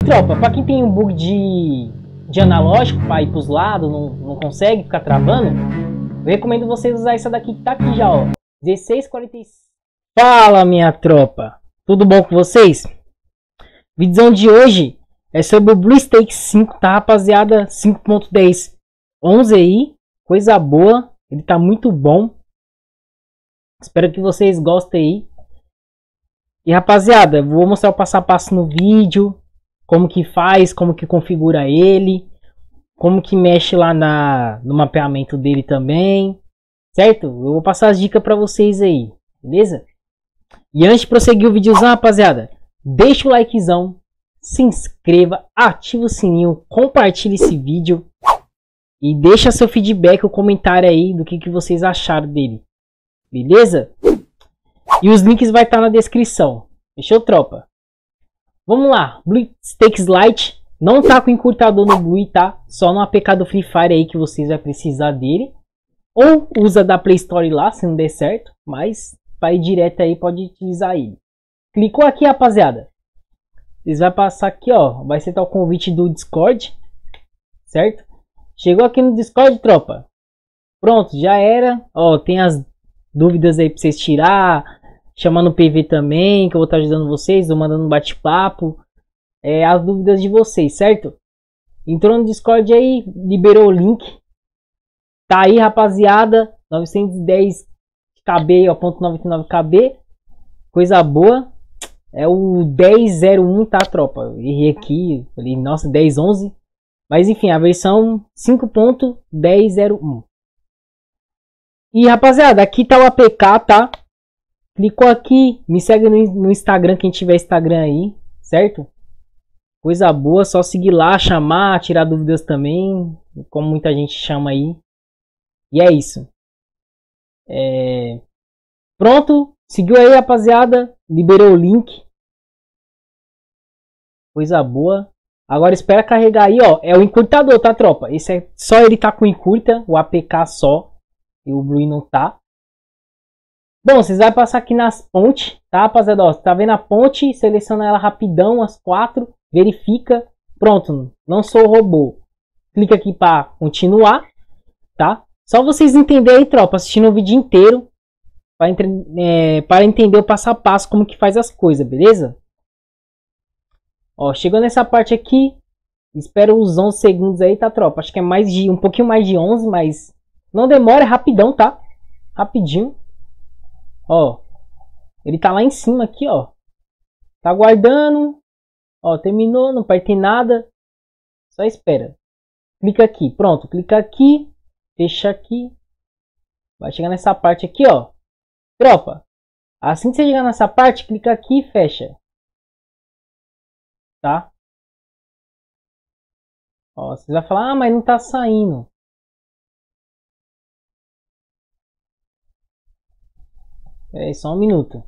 tropa, pra quem tem um bug de analógico pra ir pros lados, não consegue ficar travando, eu recomendo vocês usar essa daqui que tá aqui já, ó. 1645. Fala, minha tropa, tudo bom com vocês? Vídeo de hoje é sobre o BlueStacks 5, tá, rapaziada? 5.10 11 aí, coisa boa, ele tá muito bom. Espero que vocês gostem aí. E rapaziada, vou mostrar o passo a passo no vídeo, como que faz, como que configura ele, como que mexe lá no mapeamento dele também, certo? Eu vou passar as dicas para vocês aí, beleza? E antes de prosseguir o videozão, rapaziada, deixa o likezão, se inscreva, ativa o sininho, compartilhe esse vídeo e deixa seu feedback, o comentário aí do que vocês acharam dele, beleza? E os links vai estar na descrição. Fechou, tropa? Vamos lá. BlueStacks Lite. Não tá com encurtador no Blue, tá? Só no APK do Free Fire aí que vocês vão precisar dele. Ou usa da Play Store lá, se não der certo. Mas para ir direto aí, pode utilizar ele. Clicou aqui, rapaziada. Vocês vão passar aqui, ó. Vai ser o convite do Discord. Certo? Chegou aqui no Discord, tropa. Pronto, já era. Ó, tem as dúvidas aí pra vocês tirar, chamando o PV também, que eu vou estar ajudando vocês, tô mandando um bate-papo, as dúvidas de vocês, certo? Entrou no Discord aí, liberou o link, tá aí, rapaziada, 910 KB, ó, 0.99 KB, coisa boa, é o 10.01, tá, tropa? Eu errei aqui, falei, nossa, 10.11, mas enfim, a versão 5.10.01. E rapaziada, aqui tá o APK, tá? Clicou aqui, me segue no Instagram, quem tiver Instagram aí, certo? Coisa boa, só seguir lá, chamar, tirar dúvidas também, como muita gente chama aí. E é isso. Pronto, seguiu aí, rapaziada, liberou o link. Coisa boa. Agora espera carregar aí, ó, é o encurtador, tá, tropa? Esse é só ele tá com encurta, o APK só. E o Blue não tá. Bom, vocês vão passar aqui nas pontes, tá, rapaziada? Ó, tá vendo a ponte? Seleciona ela rapidão, as 4. Verifica. Pronto, não sou robô. Clica aqui para continuar, tá? Só vocês entenderem aí, tropa, assistindo o vídeo inteiro. Para entender o passo a passo, como que faz as coisas, beleza? Ó, chegou nessa parte aqui. Espero os 11 segundos aí, tá, tropa? Acho que é um pouquinho mais de 11, mas... não demora, é rapidão, tá? Rapidinho. Ó. Ele tá lá em cima aqui, ó. Tá aguardando. Ó, terminou, não vai ter nada. Só espera. Clica aqui, pronto. Clica aqui. Fecha aqui. Vai chegar nessa parte aqui, ó. Tropa. Assim que você chegar nessa parte, clica aqui e fecha. Tá? Ó, você vai falar, ah, mas não tá saindo. É só um minuto.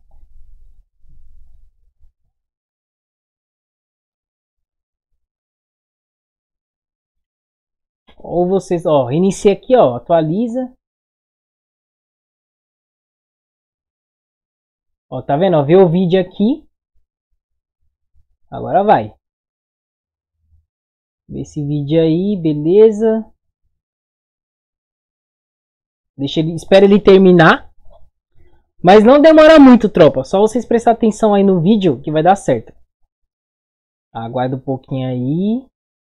Ou vocês, ó, reinicia aqui, ó, atualiza. Ó, tá vendo? Ó, vê o vídeo aqui. Agora vai. Vê esse vídeo aí, beleza. Espera ele terminar. Mas não demora muito, tropa. Só vocês prestar atenção aí no vídeo que vai dar certo. Aguarda um pouquinho aí.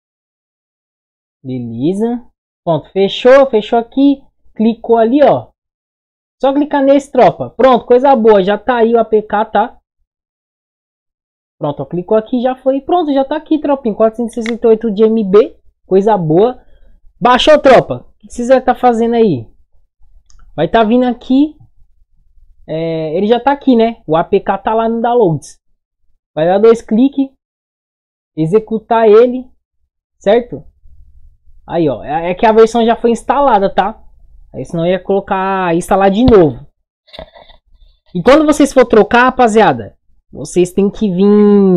Beleza. Pronto, fechou. Fechou aqui. Clicou ali, ó. Só clicar nesse, tropa. Pronto, coisa boa. Já tá aí o APK, tá? Pronto, ó, clicou aqui, já foi. Pronto, já tá aqui, tropinha. 468 de MB. Coisa boa. Baixou, tropa. O que vocês vão estar fazendo aí? Vai estar vindo aqui. Ele já tá aqui, né? O APK tá lá no downloads. Vai dar 2 cliques. Executar ele. Certo? Aí, ó. É que a versão já foi instalada, tá? Aí senão eu ia colocar, instalar de novo. E quando vocês for trocar, rapaziada, vocês têm que vir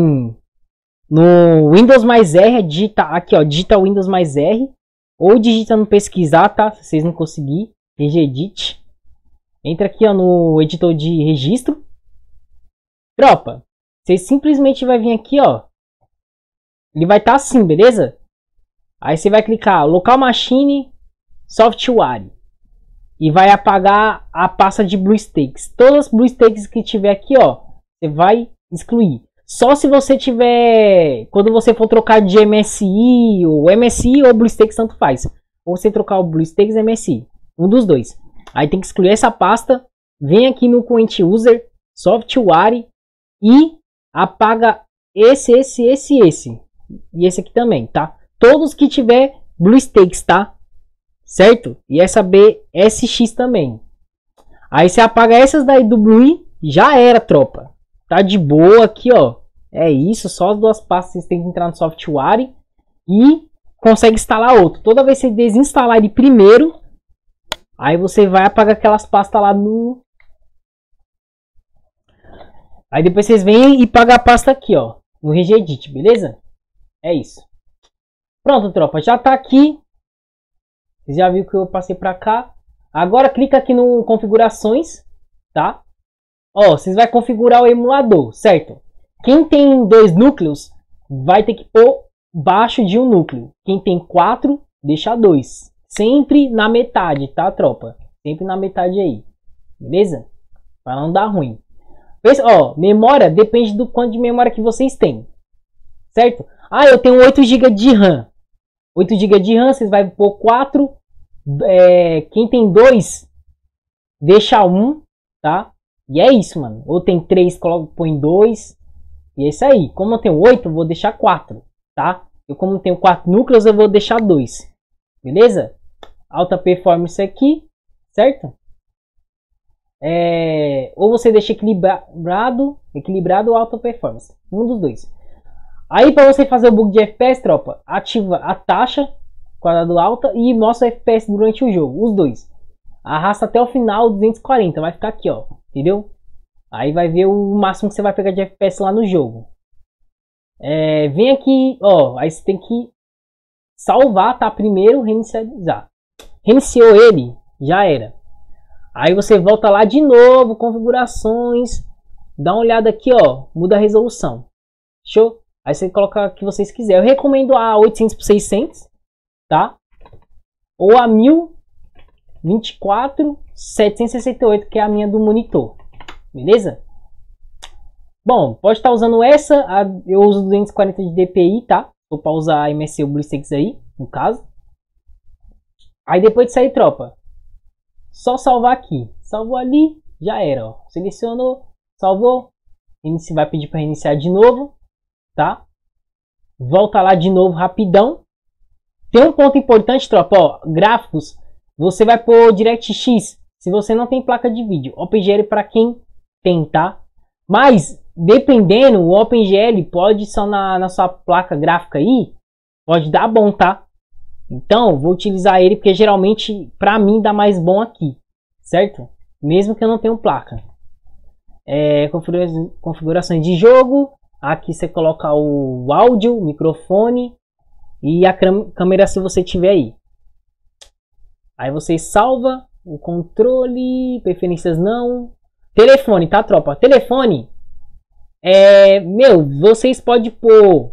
no Windows mais R. Digita aqui, ó. Digita Windows mais R. Ou digita no pesquisar, tá? Se vocês não conseguirem. Regedit. Entra aqui, ó, no editor de registro. Tropa, vocês simplesmente vai vir aqui, ó. Ele vai estar assim, beleza? Aí você vai clicar Local Machine, Software. E vai apagar a pasta de BlueStacks. Todas as BlueStacks que tiver aqui, ó, você vai excluir. Só se você tiver, quando você for trocar de MSI ou BlueStacks, tanto faz. Ou você trocar o BlueStacks MSI, um dos dois. Aí tem que excluir essa pasta, vem aqui no Current User, Software e apaga esse. E esse aqui também, tá? Todos que tiver BlueStacks, tá? Certo? E essa BSX também. Aí você apaga essas daí do Blue, já era, tropa. Tá de boa aqui, ó. É isso, só as duas pastas vocês têm que entrar no software e consegue instalar outro. Toda vez que você desinstalar ele primeiro, aí você vai apagar aquelas pastas lá no... Aí depois vocês vêm e pagam a pasta aqui, ó, no Regedit, beleza? É isso. Pronto, tropa, já tá aqui. Você já viu que eu passei pra cá. Agora clica aqui no configurações, tá? Ó, vocês vão configurar o emulador, certo? Quem tem 2 núcleos vai ter que pôr baixo de um núcleo. Quem tem 4, deixa 2. Sempre na metade, tá, tropa? Sempre na metade aí. Beleza? Pra não dar ruim. Ó, memória depende do quanto de memória que vocês têm. Certo? Ah, eu tenho 8 GB de RAM. 8 GB de RAM, vocês vão pôr 4. Quem tem 2, deixa 1, tá? E é isso, mano. Ou tem 3, põe 2. E é isso aí. Como eu tenho 8, eu vou deixar 4, tá? Eu como tenho 4 núcleos, eu vou deixar 2. Beleza? Alta performance aqui, certo? Ou você deixa equilibrado ou alta performance. Um dos dois. Aí para você fazer o bug de FPS, tropa, ativa a taxa quadrado alta e mostra o FPS durante o jogo, os dois. Arrasta até o final 240, vai ficar aqui, ó, entendeu? Aí vai ver o máximo que você vai pegar de FPS lá no jogo. Vem aqui, ó, aí você tem que salvar, tá? Primeiro reinicializar. Reiniciou ele, já era. Aí você volta lá de novo, configurações, dá uma olhada aqui, ó, muda a resolução. Show? Aí você coloca o que vocês quiserem. Eu recomendo a 800 por 600, tá? Ou a 1024 768, que é a minha do monitor. Beleza? Bom, pode estar usando essa. Eu uso 240 de DPI, tá? Ou para usar a MSI ou BlueStacks aí, no caso. Aí depois disso aí, tropa, só salvar aqui. Salvou ali, já era, ó. Selecionou, salvou. Vai pedir para reiniciar de novo, tá? Volta lá de novo rapidão. Tem um ponto importante, tropa, ó, gráficos. Você vai pôr DirectX se você não tem placa de vídeo. OpenGL para quem tem, tá? Mas dependendo, o OpenGL pode só na sua placa gráfica aí, pode dar bom, tá? Então vou utilizar ele porque geralmente para mim dá mais bom aqui, certo? Mesmo que eu não tenha placa. Configurações de jogo. Aqui você coloca o áudio, o microfone e a câmera se você tiver aí. Aí você salva o controle, preferências não. Telefone, tá, tropa? Telefone, vocês podem pôr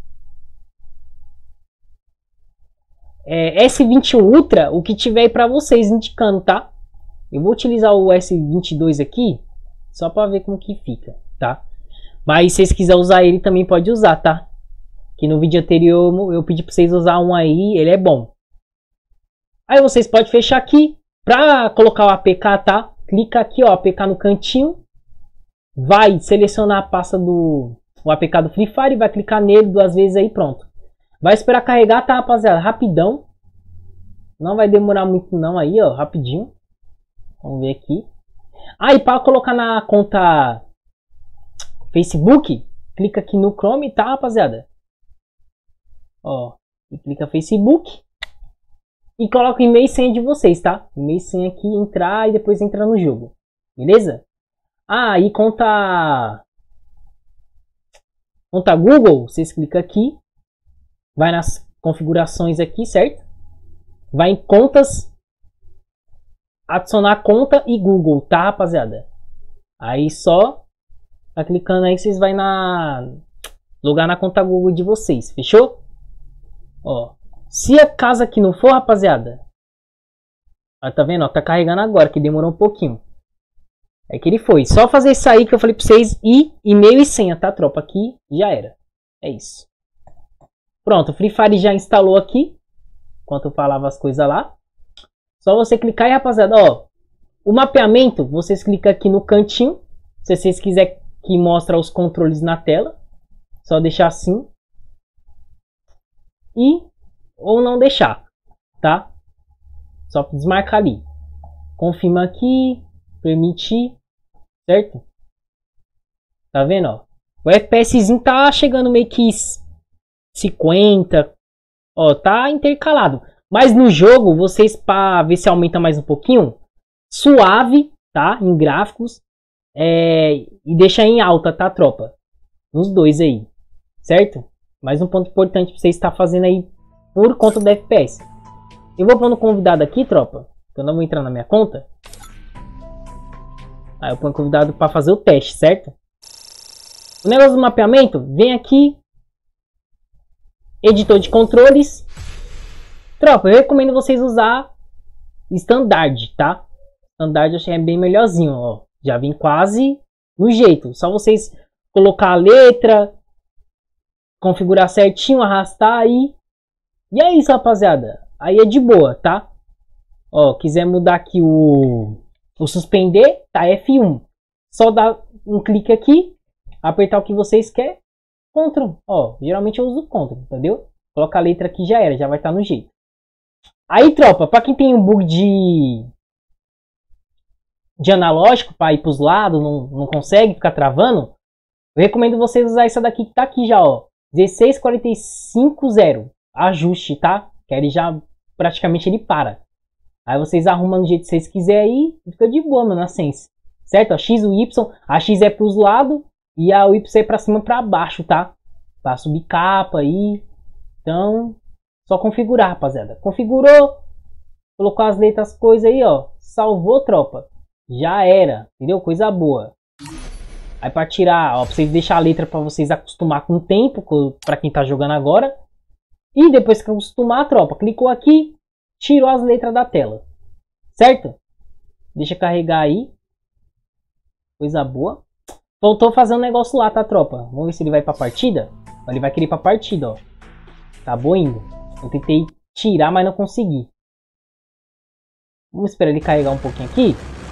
S21 Ultra, o que tiver aí pra vocês, indicando, tá? Eu vou utilizar o S22 aqui, só pra ver como que fica, tá? Mas se vocês quiserem usar ele, também pode usar, tá? Que no vídeo anterior eu pedi pra vocês usar um aí, ele é bom. Aí vocês podem fechar aqui. Pra colocar o APK, tá? Clica aqui, ó, APK no cantinho. Vai selecionar a pasta do APK do Free Fire. Vai clicar nele 2 vezes aí, pronto. Vai esperar carregar, tá, rapaziada? Rapidão. Não vai demorar muito não aí, ó, rapidinho. Vamos ver aqui. Aí, para colocar na conta Facebook, clica aqui no Chrome, tá, rapaziada? Ó, e clica Facebook. E coloca o e-mail e senha de vocês, tá? E-mail e senha aqui, entrar e depois entrar no jogo. Beleza? Ah, e conta Google, vocês clicam aqui. Vai nas configurações aqui, certo? Vai em contas. Adicionar conta e Google, tá, rapaziada? Aí só tá clicando aí, vocês vai logar na conta Google de vocês, fechou? Ó, se a casa aqui não for, rapaziada, ó, tá vendo? Ó, tá carregando agora, que demorou um pouquinho. É que ele foi. Só fazer isso aí que eu falei pra vocês, e-mail e senha, tá, tropa? Aqui já era. É isso. Pronto, o Free Fire já instalou aqui, enquanto eu falava as coisas lá. Só você clicar aí, rapaziada, ó. O mapeamento, vocês clicam aqui no cantinho. Se vocês quiserem que mostre os controles na tela, só deixar assim. Ou não deixar, tá? Só desmarcar ali. Confirma aqui, permitir, certo? Tá vendo, ó? O FPSzinho tá chegando meio que 50, ó, tá intercalado. Mas no jogo, vocês, para ver se aumenta mais um pouquinho, suave, tá? Em gráficos, e deixa em alta, tá, tropa? Nos dois aí, certo? Mais um ponto importante pra você estar fazendo aí por conta do FPS. Eu vou pôr no convidado aqui, tropa. Eu não vou entrar na minha conta. Aí eu ponho convidado para fazer o teste, certo? O negócio do mapeamento, vem aqui. Editor de controles. Tropa, eu recomendo vocês usar Standard, tá? Standard eu achei bem melhorzinho, ó. Já vem quase no jeito. Só vocês colocar a letra, configurar certinho, arrastar aí. E é isso, rapaziada. Aí é de boa, tá? Ó, quiser mudar aqui o suspender, tá? F1. Só dar um clique aqui, apertar o que vocês querem. Ctrl, ó, geralmente eu uso Ctrl, entendeu? Coloca a letra aqui, já era, já vai estar no jeito. Aí, tropa, pra quem tem um bug de analógico, pra ir pros lados, não consegue ficar travando, eu recomendo vocês usar essa daqui que tá aqui já, ó. 16450, ajuste, tá? Que aí ele já, praticamente ele para. Aí vocês arrumam do jeito que vocês quiserem aí, e fica de boa, mano, na Sense. Certo? A X e o Y, a X é pros lados, e a Y é pra cima e pra baixo, tá? Pra subir capa aí. Então, só configurar, rapaziada. Configurou, colocou as letras, coisas aí, ó. Salvou, tropa. Já era, entendeu? Coisa boa. Aí pra tirar, ó, pra vocês deixar a letra pra vocês acostumar com o tempo, pra quem tá jogando agora. E depois que acostumar, tropa, clicou aqui, tirou as letras da tela. Certo? Deixa carregar aí. Coisa boa. Faltou fazer um negócio lá, tá, tropa? Vamos ver se ele vai pra partida. Ele vai querer ir pra partida, ó. Acabou indo. Eu tentei tirar, mas não consegui. Vamos esperar ele carregar um pouquinho aqui.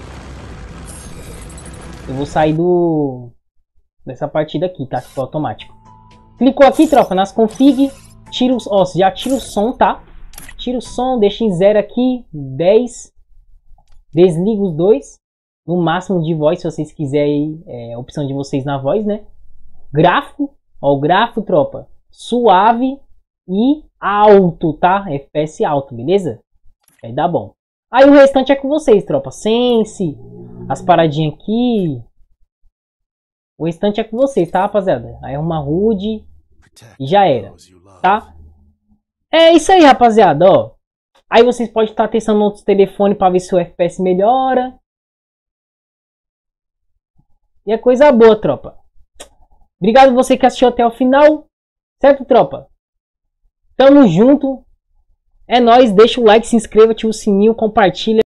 Eu vou sair dessa partida aqui, tá? Que foi automático. Clicou aqui, tropa, nas config. Tira os, ó, já tira o som, tá? Tira o som, deixa em 0 aqui. 10. Desliga os dois. No máximo de voz, se vocês quiserem. É a opção de vocês na voz, né? Gráfico. Ó, o gráfico, tropa. Suave e alto, tá? FPS alto, beleza? Aí dá bom. Aí o restante é com vocês, tropa. Sense. As paradinhas aqui. O restante é com vocês, tá, rapaziada? Aí arruma HUD. E já era. Tá? É isso aí, rapaziada, ó. Aí vocês podem estar testando outros telefones para ver se o FPS melhora. E é coisa boa, tropa. Obrigado você que assistiu até o final. Certo, tropa? Tamo junto. É nóis. Deixa o like, se inscreva, ativa o sininho, compartilha.